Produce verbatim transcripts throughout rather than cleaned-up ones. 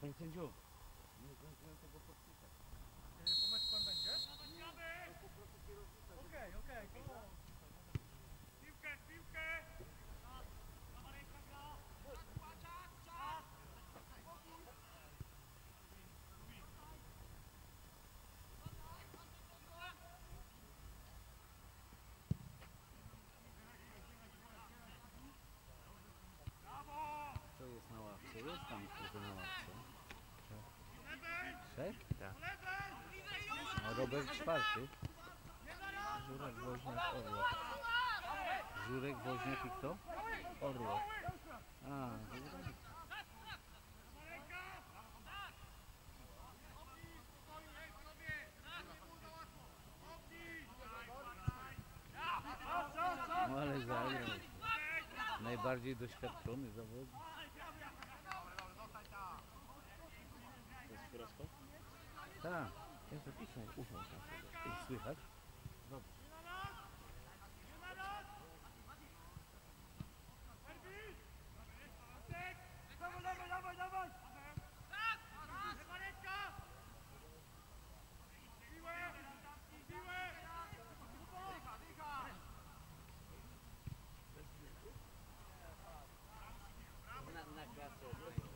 Panie sędziu, nie zdążyłem tego podpisać. Po meczu pan będzie? Po prostu kierownica. Okej, okej, to... Piłkę, piłkę! Kto jest na ławce? Jest tam ktoś na ławce. Trzech? Tak. A Robert czwarty. Żurek, Woźniak, Orłow. Żurek, Woźniak i kto? Orłow. A, Żurek. No ale zagrał. Najbardziej doświadczony zawodnik. To jest Furasko? Tak, ja zapisałem, ufam tam sobie. Słychać? Dobrze. Dawaj, dawaj, dawaj, dawaj! Na, na klasę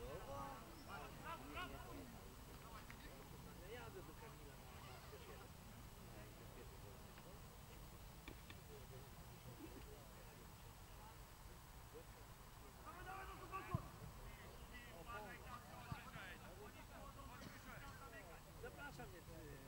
nie jadę do Kamila. Zapraszam mnie.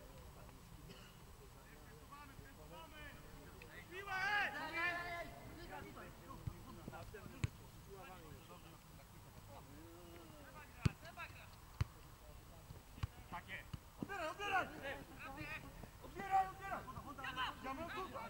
Odbieraj, odbieraj! Odbieraj, odbieraj! Ja mam tutaj!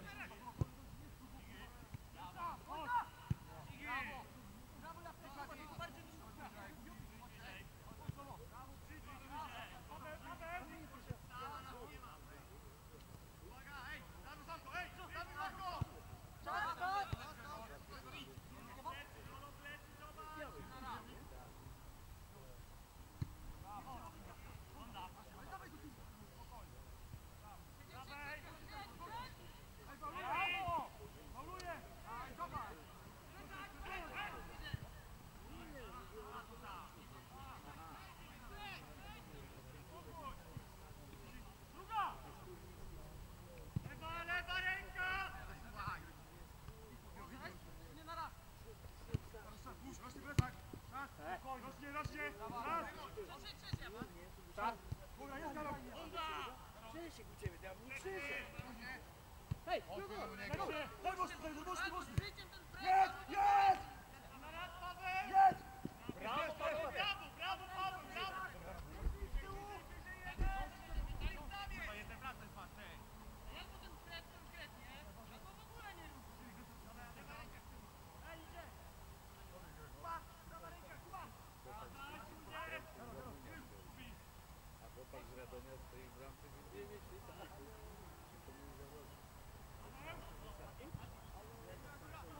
Rośnie, rośnie! Raz! Tak! Dobra, jest galop! Krzysiek u ciebie, ja mówię Krzysiek. Hej, Dobrze! Daj mocno, daj mocno, mocno! Jedź! Jedź! Jedź! Brawo, brawo, brawo, brawo, brawo, brawo! Chyba jeden brat ten patrz, ej! Jak to ten stres konkretnie? Albo w ogóle nie ruszy. Ej, idzie! Kuba! Prawa ręka, Kuba! A chłopak z Radomia stoi w bramce, nie wie, czy tak. To mój zawodnik.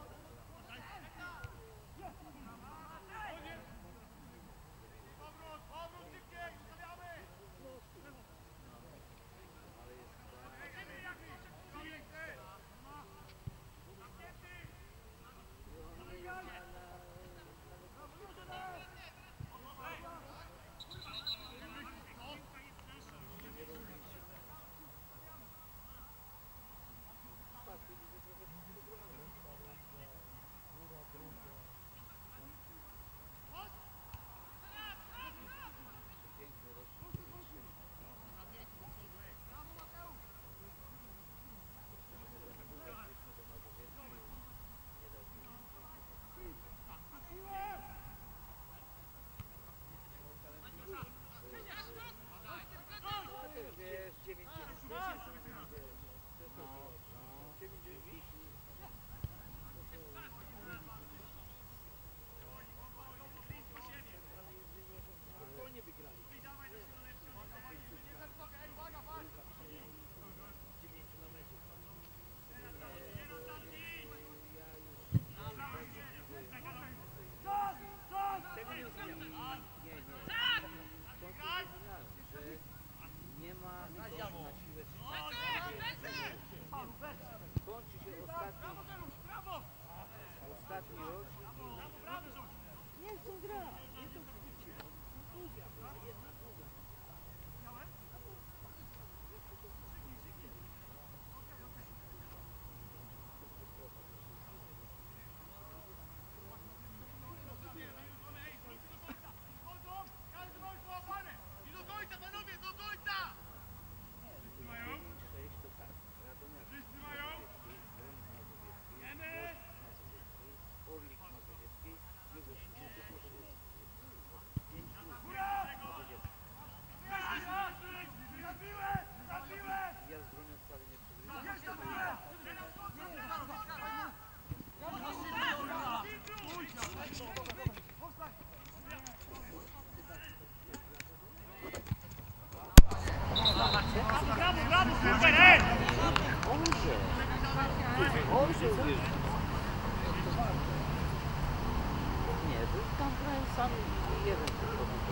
grałem sam i jeden tylko tam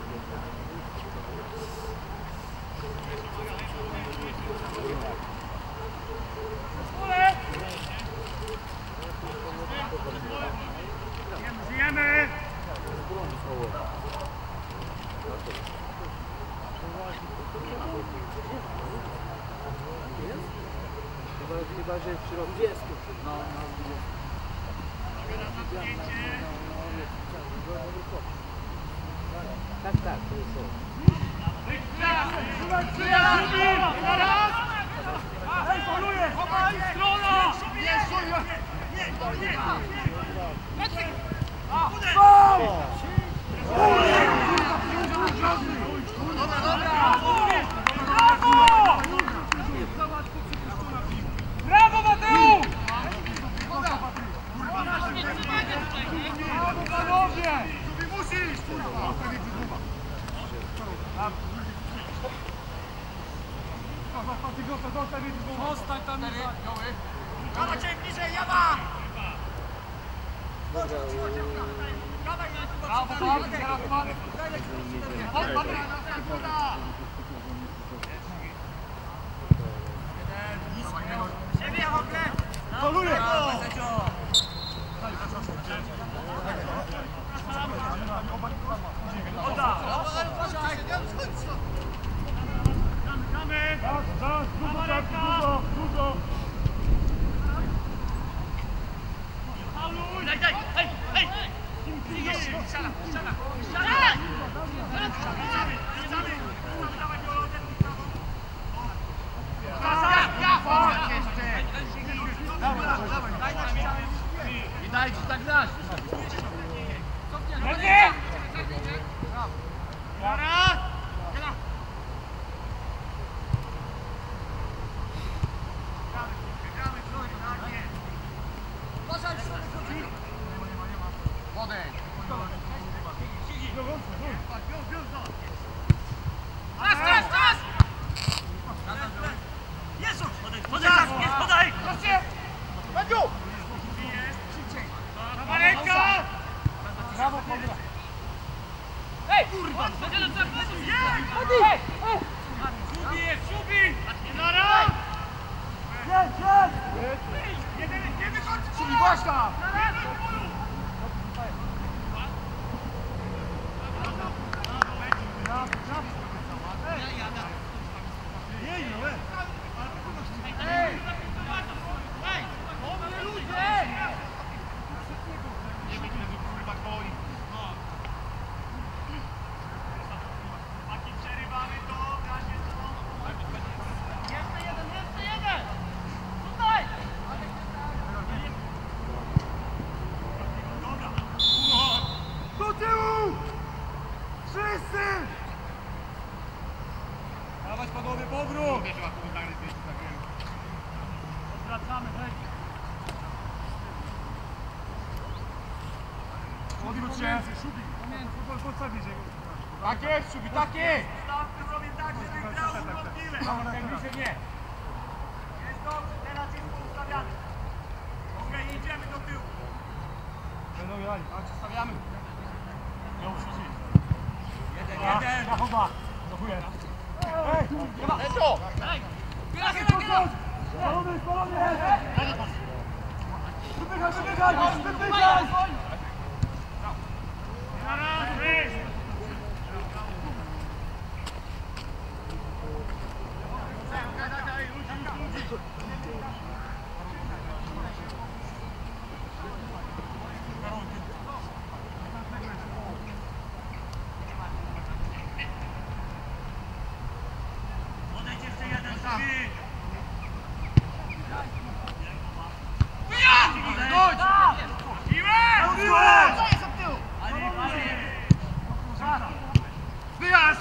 Żyjemy! Chyba, chyba że w środku jest. No, no, tak, tak, to jest to. Ej, poluje! Strona! Nie, nie, nie! Dobra, dobra! Brawo! Brawo, Mateusz! Brawo, panowie! Musisz! Zostań tam! Brawa, cię bliżej, Jawa! Brawo, brawo, teraz mamy! Chodź, mamy! Siebie, Hokle! Poluje! Oda! Gramy! Raz, raz, dużo, tak, dużo, dużo! Pauluj! Daj, daj, hej, hej! Strzela, strzela, strzela! I daj ci tak grać. Będzie! Raz! Podejdź. Czas, czas, czas! Jezu! Podaj, jest, podaj! Będziu! Prawa ręka! Brawo, Paula! Ej! Kurwa! Będzie do czerwony! Ej! Ej! Szubi jest, szubi! Lara! Jedź, jedź! Jeden, jeden kończy! Szubi, Błaszka! Do tyłu! Wszyscy! Dawać panowie, powrót! Odwracamy, hej! Odwróć się! Podstawić się! Tak jest, Szubi, tak jest! Stawmy sobie tak, żeby grał urządliwe! Nie! Jest dobrze, teraz jest poustawiany! Okej, idziemy do tyłu! Będą jali. Stawiamy. Ja już jeden, jeden. Zachowa. Dziękuję. Ej, chyba. Leco. Ej. Biela, biela, biela. Spalony, spalony. Wybiegaj, wybiegaj, wybiegaj. Na raz, wyjść. Odejdź jeszcze jeden sam. Chodź! Siłę! Siłę! Co jest od tyłu? Ali, Ali! Wyjazd!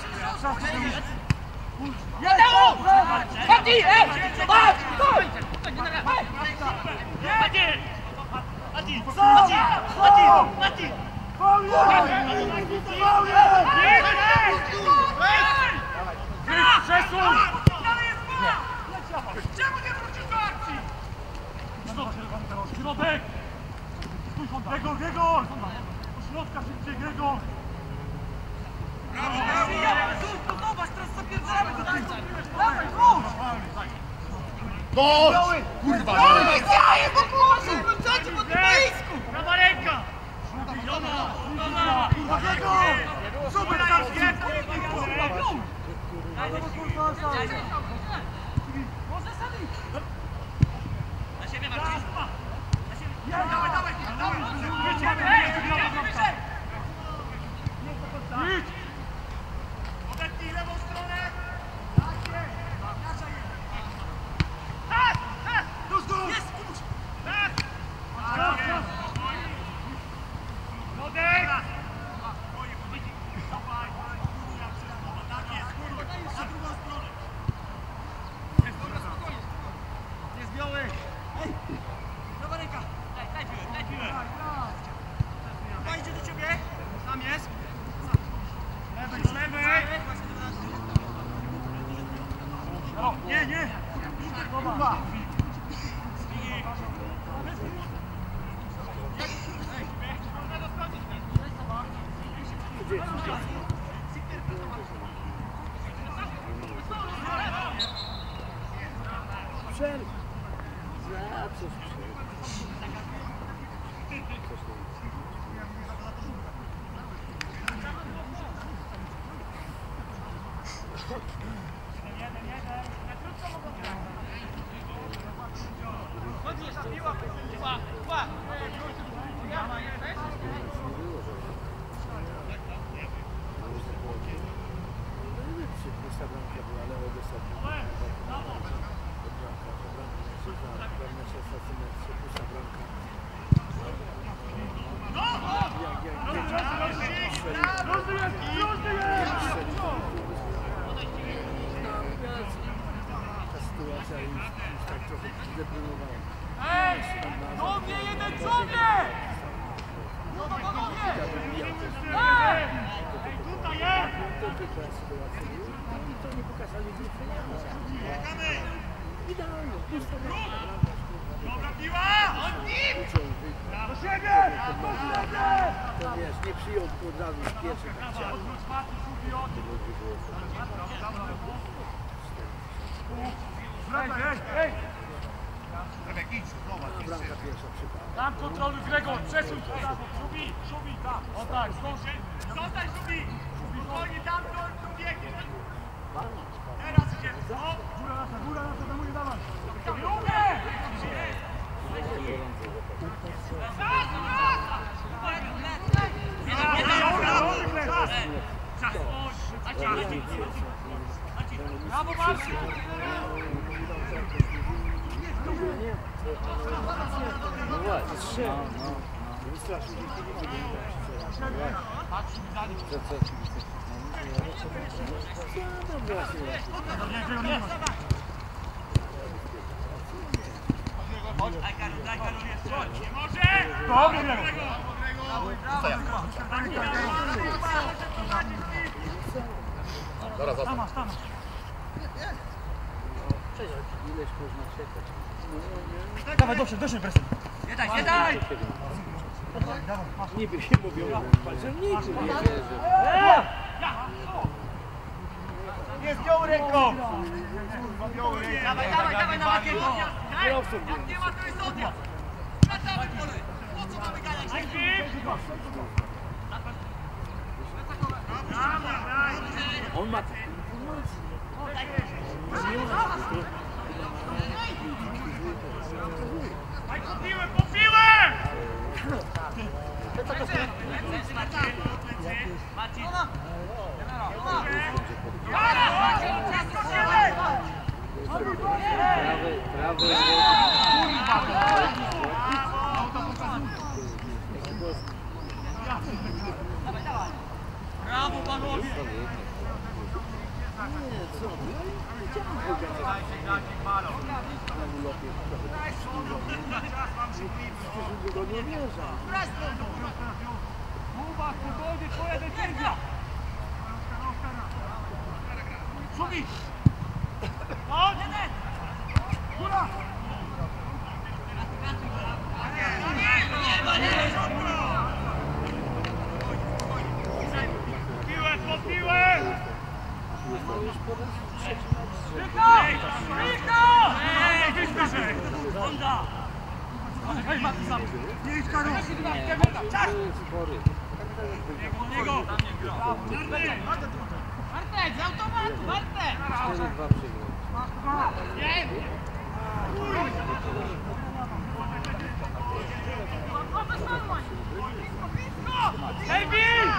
Jadełu! Mati! Ej! Patrz! Stój! Mati! Mati! Mati! Mati! Mati! Przesuń! Czemu nie wrócisz do akcji? Środek! Stój, Honda! Biegol, biegol! środka szybciej, Grego! Brawo, brawo! Zobacz, teraz zapierdalamy tutaj! Dawaj, wróć! Gol! Kurwa! Jaje, bo kurwa, wrócacie po tym boisku! Prawa ręka! Jona! Jona! Grego! Super, tam jest! Kurwa, wróć! Może sami! Na siebie, Marcin! Dawaj, dawaj, dawaj! Jedziemy! Jedziemy wyżej! Idź! Odetnij lewą stronę! Tak jest! Nasza jest! Tak! Tak! Jest! Kubuś! Tak! Tak jest! Młodek! Dawaj! Tak jest! Na drugą stronę! Jest, dobra, spokojnie! Jest biały! Prawa ręka! Daj, daj piłę, daj piłę! Chyba idzie do ciebie! Tam jest! Lewej do lewej! O, nie, nie! Kurwa! Przerw! Za coś przerw. Pusta bramka była, ale ostatnio pusta bramka. Jak, jak ta sytuacja już tak trochę zdeprymowała. Ej! Żółwie, jeden żółwie! No to panowie! Ej! Tutaj jest! To tylko sytuacja. Oni to nie pokazali Czekamy! idealnie. Pusta bramka. Dobra piła! Od nim! Do siebie! Do siebie! To wiesz, nie przyjął od razu z pierwszych tak chciał. Odwróć Marty, żółwi od nim! Wracaj, ej, ej! Remek, idź, zobacz, A bramka pierwsza przypadła. Tam kontroluj Gregor, przesuń się tam, Żółwi, Żółwi, tam, o tak, zdąży. Zostań Żółwi, spokojnie tam, tu, tu biegnie. Teraz idziemy, co? Góra nasza, góra nasza, do mnie dawaj. Żółwie! Brawo, Marcin! No właśnie, trzy. No, no. Wystraszył się. Co, co? No właśnie. Daj Karol, daj Karol, jest, chodź! Nie może! Dobrze, Grego! Zaraz, zaraz. Stama, stama. Ileś można czekać. Dawaj, doszedł, doszedł, presję. Nie daj, nie daj! Niby się mówią, palczewnicy, nie wierzę. Jest białą ręką! Dawaj, dawaj, dawaj na Makiego! Kierowców Jak nie ma, to jest odjazd! Wracamy pole! Po co mamy ganiać? On ma takie Daj po piłę, po piłę! Marcin! prawy, prawy. Brawo, panowie! Nie, co? Nie chciałem wygrać. Przecież go nie wierzę. Kuba, spokojnie, twoja decyzja! Żółwi! Chodź! Góra! Nie ma, nie! Hej, Mati, sam! Nie idź, Karol! Nie, Czas! to jest chory. Niego! Bartek, z automatu, Bartek! cztery dwa przegrał. Nie! Hej, Bill!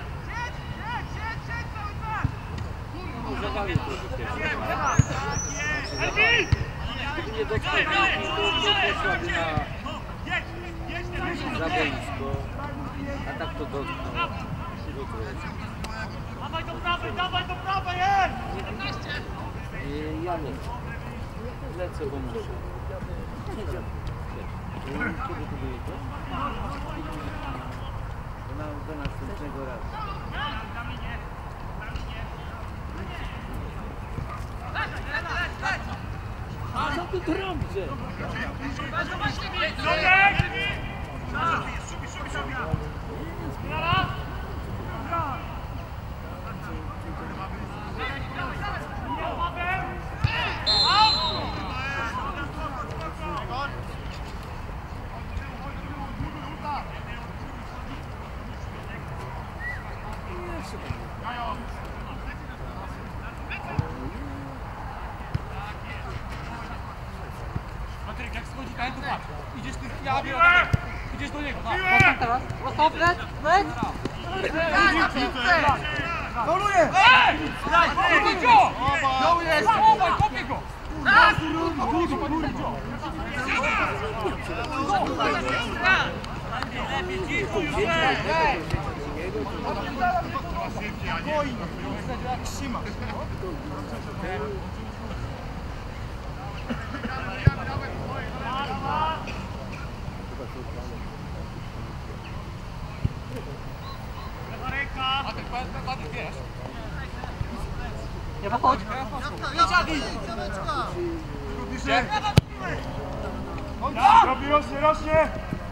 Zabawił trochę pierwszy. Hej, Bill! Nie dotknął, poszłaby na za boisko, a tak to dotknął. Jutro jest. Dawaj do prawej, dawaj do prawej, jest! I ja lecę. Lecę, bo muszę. Kiedy tu wyjedziesz? Do, na, do następnego razu. Co ty tu robisz? Patryk, jak schodzi ten, to patrz. Idziesz ty, ja biorę do niego. Idziesz do niego, tak. Teraz. Ostał plec, plec. Fauluję! Ej! Kopnij go! No jest! Zachowaj, kopnij go! Jak Sima. Nie wychodź. Robi, rośnie, rośnie!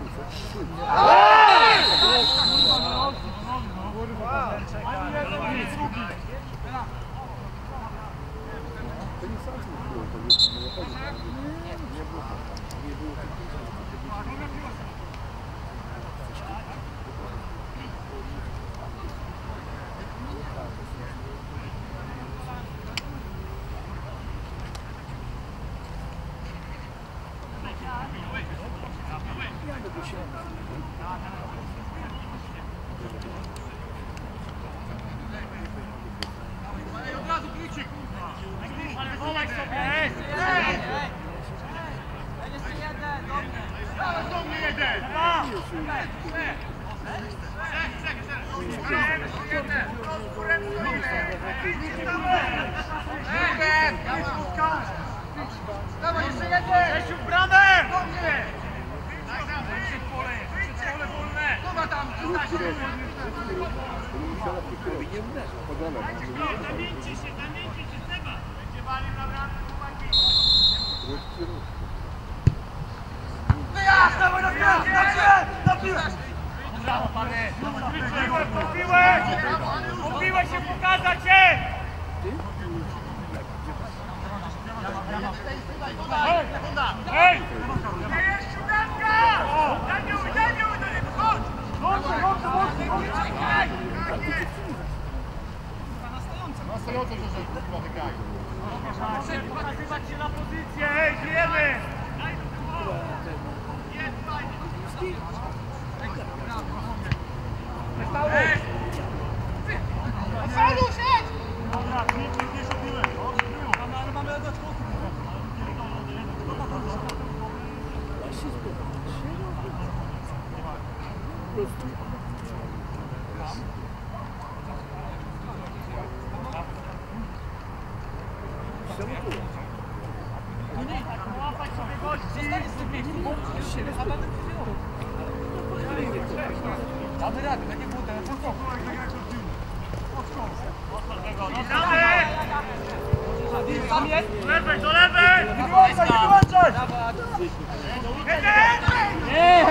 Wołaj sobie! Do mnie jeden! Dawaj jeszcze jeden! Grzesiu, bramę! Do mnie! Przedpole, przedpole wolne! Kto tam? Zamieńcie się, zamieńcie się, Seba! Będzie walił na bramkę, chłopaki! Wyjazd, dawaj na piłę! Na piłę! Na piłę! Brawo, panie! Kupiłeś, kupiłeś! Kupiłeś się pokazać się! Hej! Hej! Jest siódemka! Daniu, Daniu, do niego chodź! Dobrze, dobrze, dobrze, dobrze! Na stojąco, że kurwa wygrają. Pokazywać się na pozycję! Hej, żyjemy! Faulu, siedź! Dobra, nikt nie szopiłem. Ale mamy oddać koty. Łapać sobie gości! Zostań z tym miejscu, bo siebie zabawy damy radę, tak jak było teraz. Tam jest! Do lewej, do lewej! Nie wyłączaj, nie wyłączaj! Nie!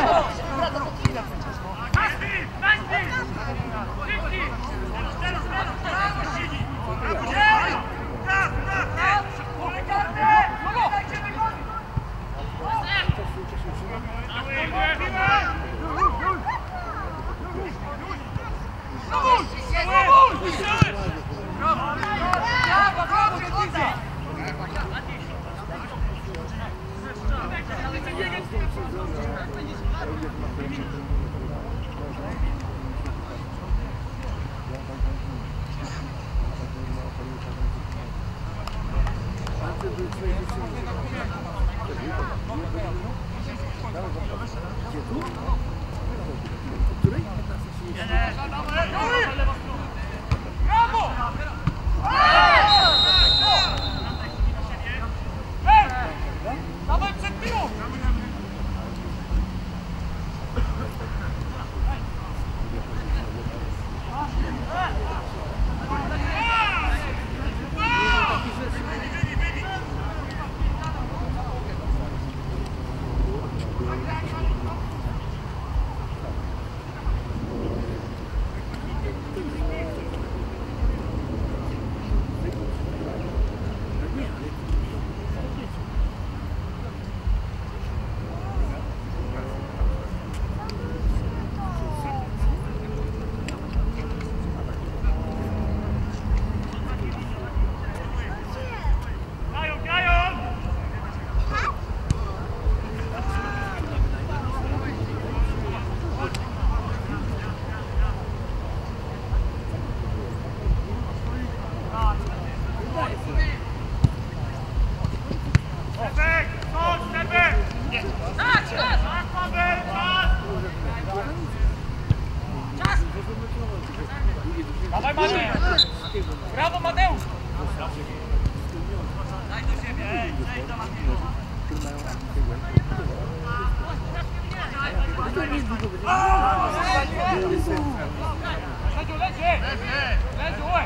Nasti! Nasti! Szybki! Teraz, teraz, teraz! Siedzi! Tak, tak, tak! Pole karne! Dajcie wygonić! Spróbuj! Spróbuj! Brawo! Brawo! Brawo! Piętnica! Brawo! Ej! Dawaj przed piłą! Dawaj Mateusz! Brawo Mateusz! Daj do siebie, ej, ej, do Mateusz! Ledziu, leci! Ledziu, oj!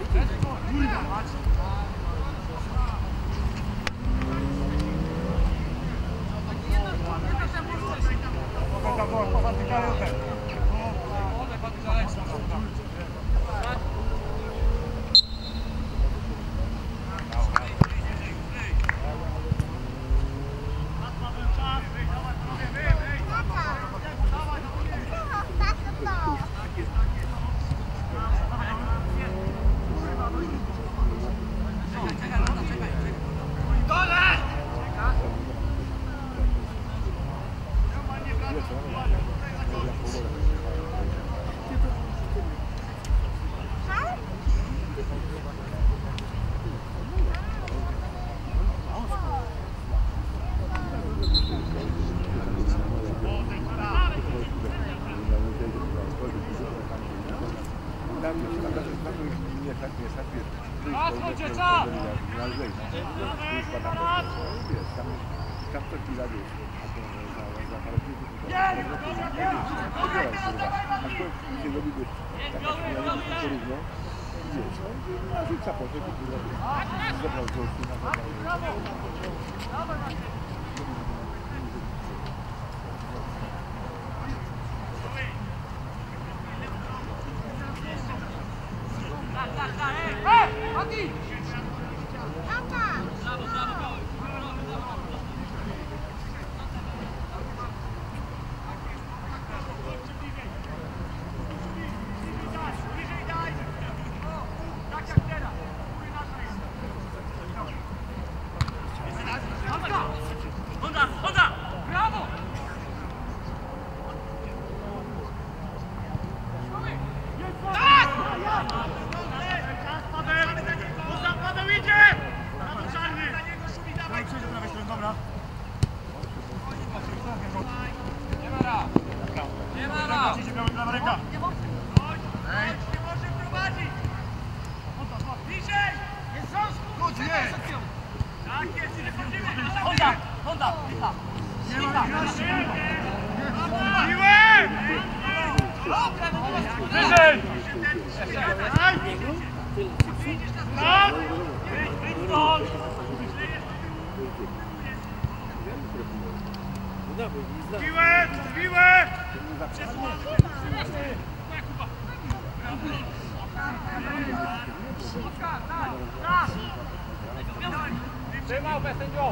Trzymał bez sędziów!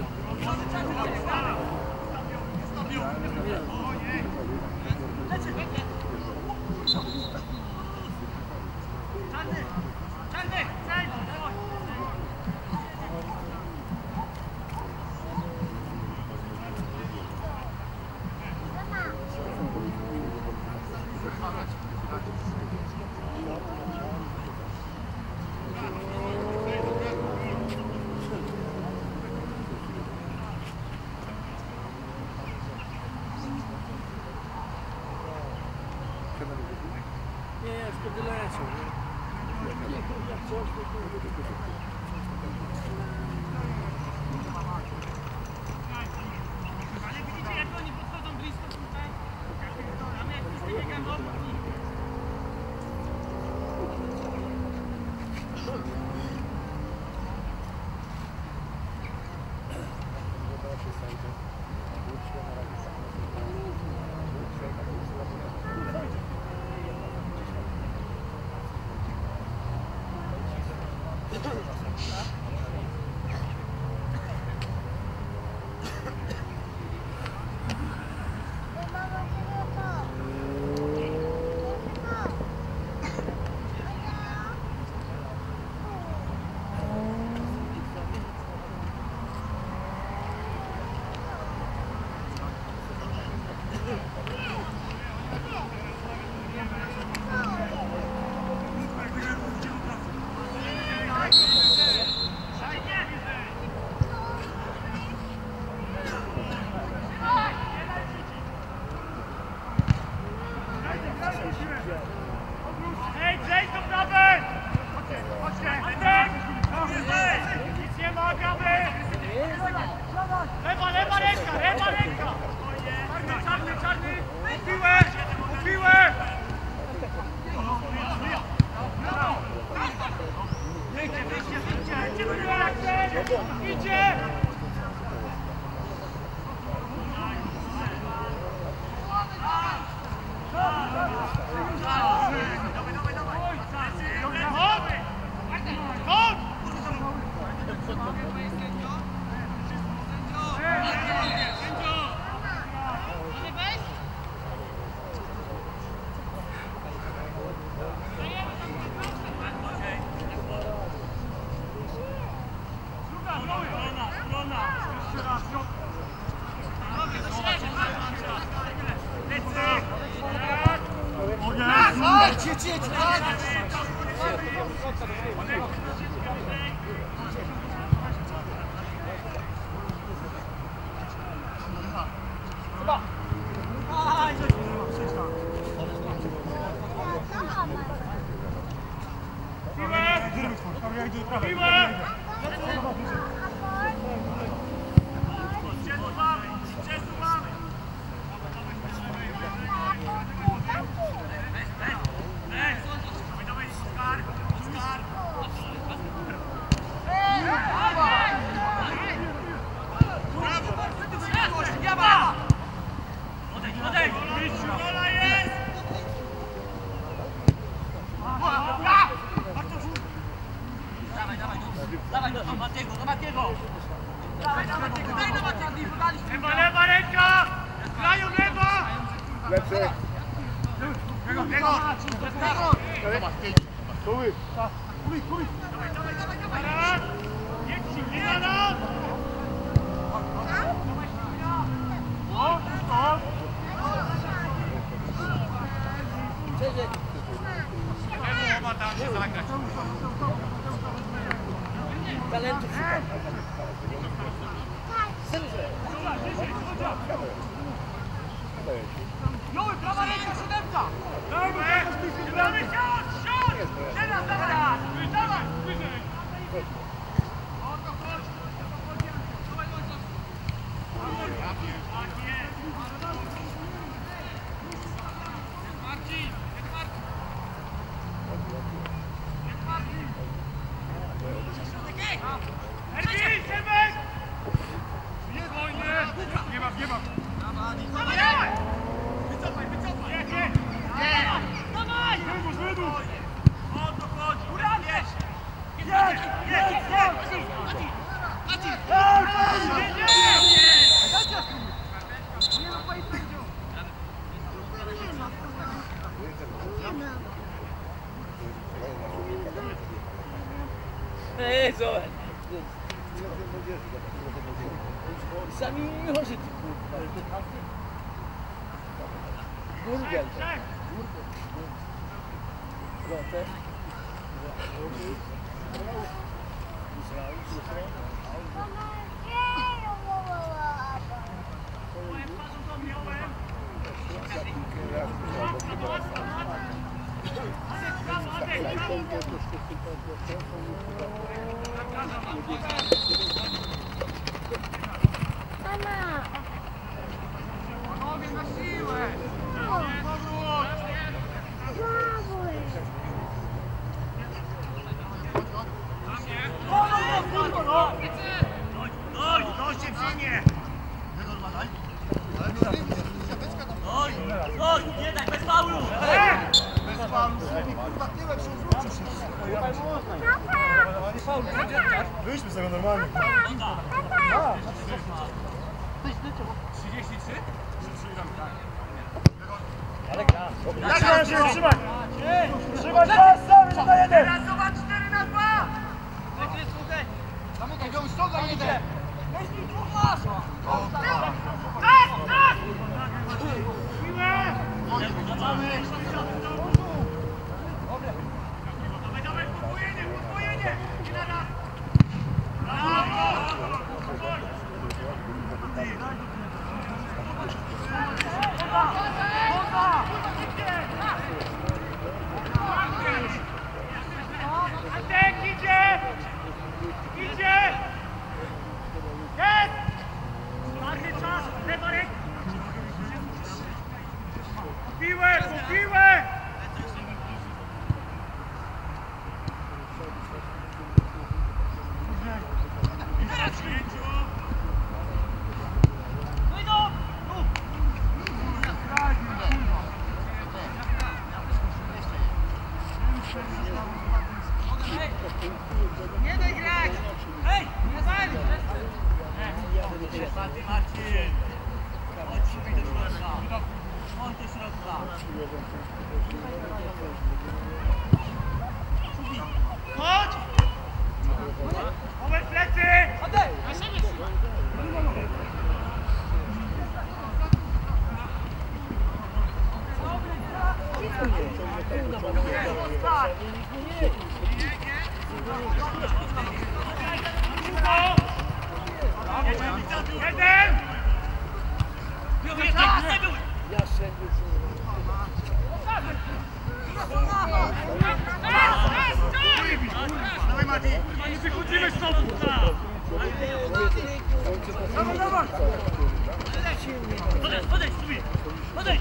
Lecimy! Nie, nie, wtedy lecą. Jak coś, to Ale widzicie, jak oni podchodzą blisko tutaj? Tam jak wszyscy biegają obok nich. Hej, zejdź do prawej! Chodźcie, chodźcie! Nic nie ma, gramy! Lewa, lewa ręka, lewa ręka! Czarny, czarny, czarny! Po piłę! Po piłę! Wyjdzie, wyjdzie, wyjdzie! Idzie! Dawaj do Matiego, do Matiego! Dawaj do Matiego, daj do Matiego! Lewa, lewa ręka! Grają lewa! Lepszy. Biego, biego! Zobacz, pięć. Kuby. Kuby, kuby. Raz! Jedź się, nie raz! O, o! Temu oba tam się zagrać. Talentu szuka. Joły, prawa ręka, siódemka! Dawaj, dawaj, siądź, siądź! Teraz, dawaj! Dawaj, wyżej! O to chodzi, o to chodzi! Dawaj, Wojciech! Tak jest! Jest Marcin! Jest Marcin! Jest Marcin! Erwin, Sebek! Jest wojny! Nie ma, nie ma! Dawaj! Wycofaj, wycofaj! Nie, nie! Nie! Dawaj! Wydłuż, wydłuż! O to chodzi! Urań! Jest! Jest! Jest! Jest! Maciej! Maciej! Nie! Ej, zobacz. Sami nie chodzi, ty kurwa. Burgel. Lotte. Moje wpadł do miałem. Mama! Panowie na siłę! Doj, doj się przyjmie! Doj, doj, nie daj, bez faulu! Bez faulu, kurwa, tyłek się zwrócił się. Wyjdźmy z tego normalnie. trzydzieści trzy? Jak się trzymać? Trzymać czas, cały na jeden! Teraz zobacz cztery na dwa! Zamykaj go, ściągaj jeden! Tak, tak! Siłę! Dawaj, dawaj, podwojenie, podwojenie! I na raz! Brawo! Antek idzie! Idzie! Jest! Marny czas, lewa ręka! Po piłę, po piłę! Nie daj grać! Hej! Nie zali! Marcin! Chodź szybciej do środka! Chodź do środka! Chodź! Moment plecy! Oddaj! Na siebie się! Jeden! Dawaj Mati! Nie wychodzimy stąd! Dawaj, dawaj! Podejdź, podejdź, sobie! Podejdź!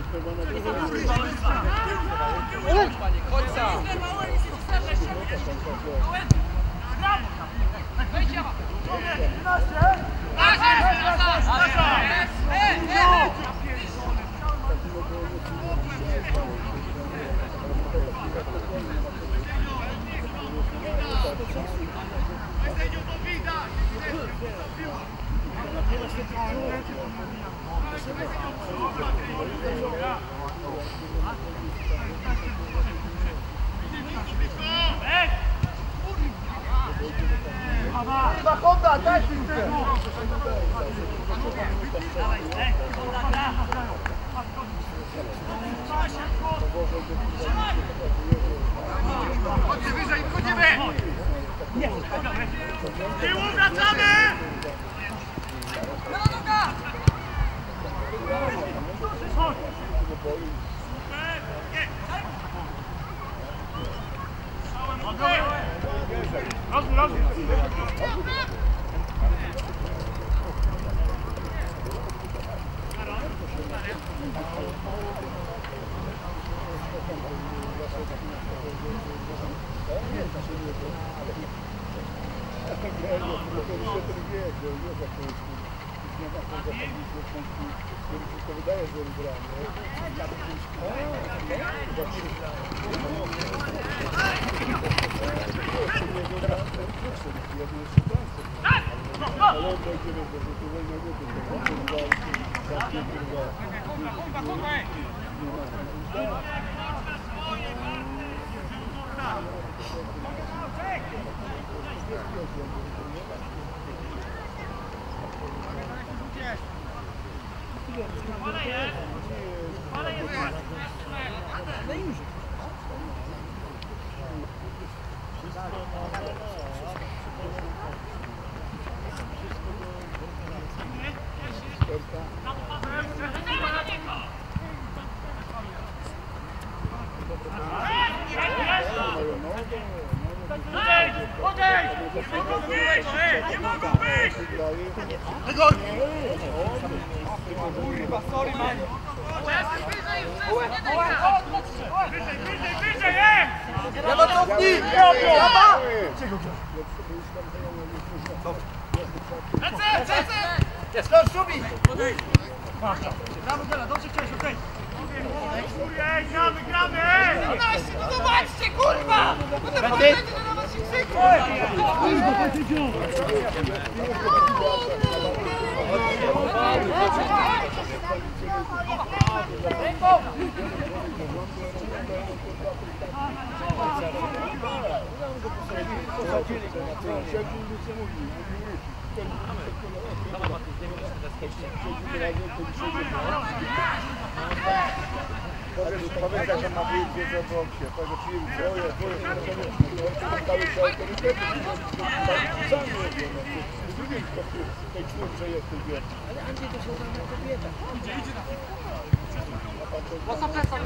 Chyba Honda, daj piłkę! Chodźcie wyżej, wchodzimy! Tyłu wracamy! Lewa noga! Rozwój, rozwój! Wydaje, że Kurwa, kurwa, ej! Jest, jest! Kurwa, sorry, Mani. Wyżej, wyżej, wyżej, ej! Ja ma cofnij! Lecę, lecę! Jest, skocz, Szubi! Brawo, Gela, dobrze chciałeś, okej. Ej, gramy, gramy, ej! No zobaczcie, kurwa! No to powiedzieć, że na was się krzyczy! Powiedz, że ma wiedzę o boksie, powiedz, że twoje, twoje, stały się autorytety, sam nie wiem, w drugim w tej czwórce jest tej wielki. Ale Andrzej to się zna kobieta. Idzie, idzie na Mocno plecą.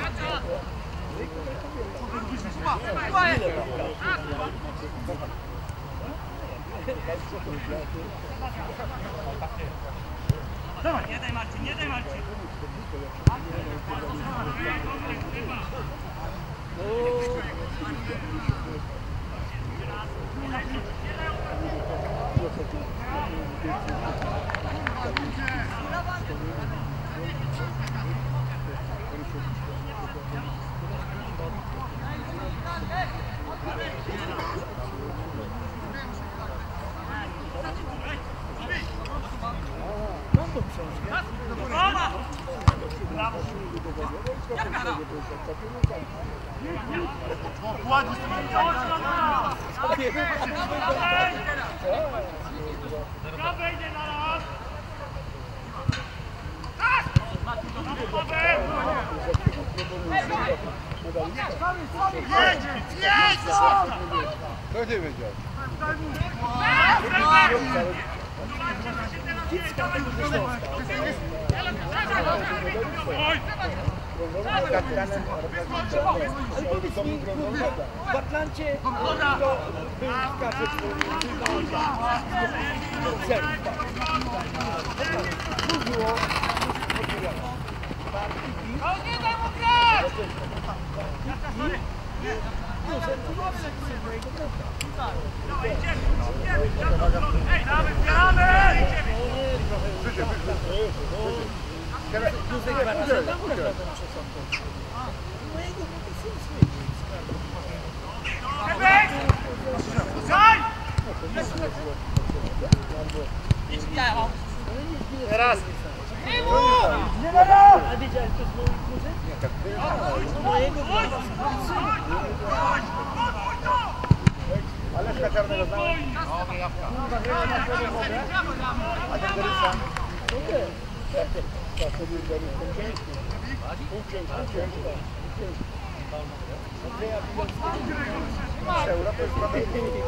Dawaj, nie daj Marcin, nie daj Marcin. Ładnie Prawej idzie na raz! Jedź! Jedź! To nie wiedział. W Atlancie to był każdy O, nie daj mu grać! Ej, damy, zbieramy! Teraz Teraz! nie ma raz! A widziałeś to z moich muzyk? Mojego Ale z czarnego znałem. A ten Gorysa? Tak, to był Gorys, ciężki. Ciężki, ciężki. Europa jest prawie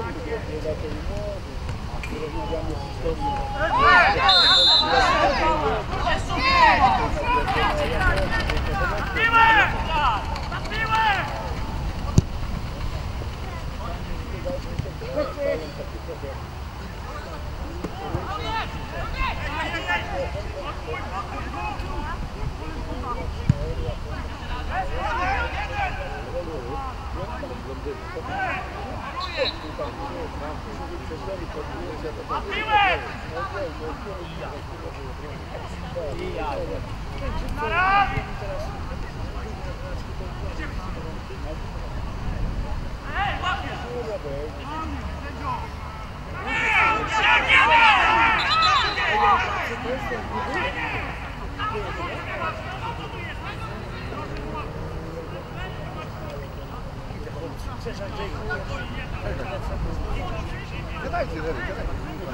rozmawiamy z historią. Piłę! Na piłę! Na piłę! Na raz! Ej, łapie! Gadajcie, gadajcie.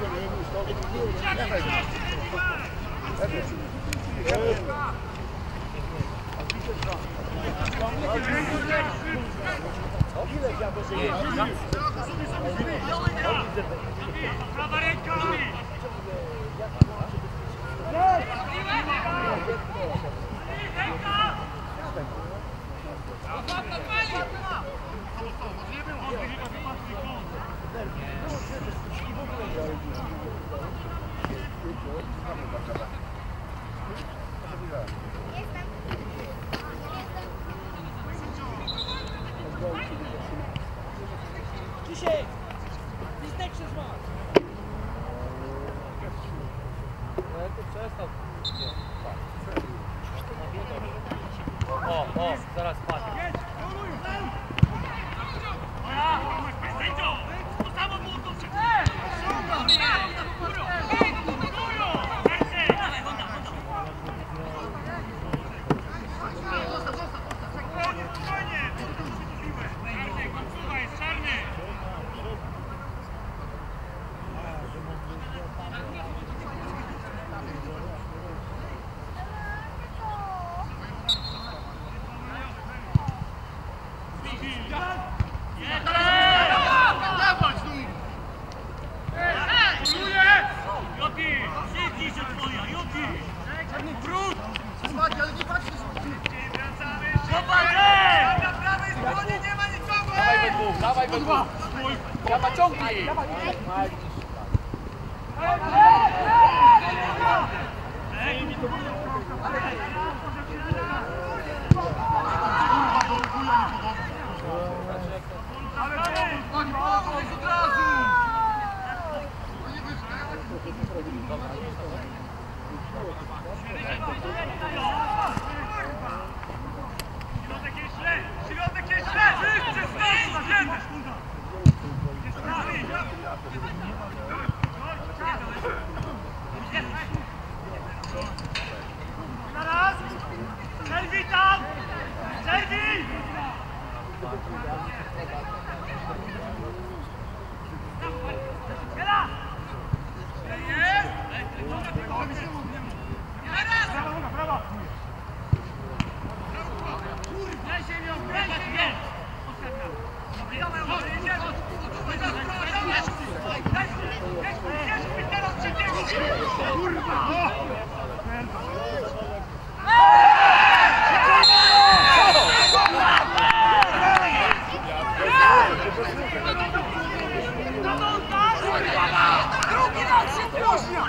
Prawa ręka! O, o, zaraz padł. Sędzio! To samo było to przed... Dawaj we dwóch! Jaba, ciągnij! Środek jeszcze! Środek jeszcze! Wszyscy stąd na ziemię! Zaraz! Przerwij tam! Przerwij! Teraz! Jest! Brawa, brawa! Daj się ją, daj się ją! Kurwa! Drugi raz się spóźnia!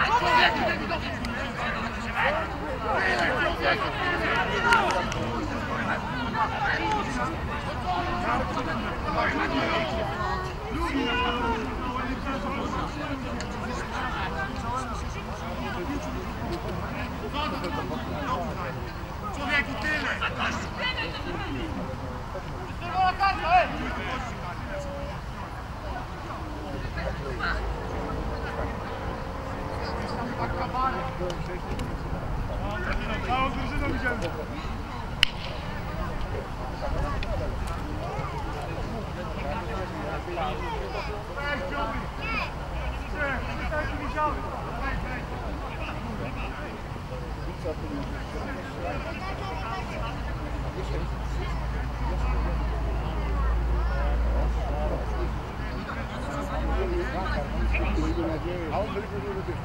Człowieku, tyle! Czerwona karta, ej! Całą drużyną widziałem. Weź, Joey! Tak, widziałem. A on tylko nie lubi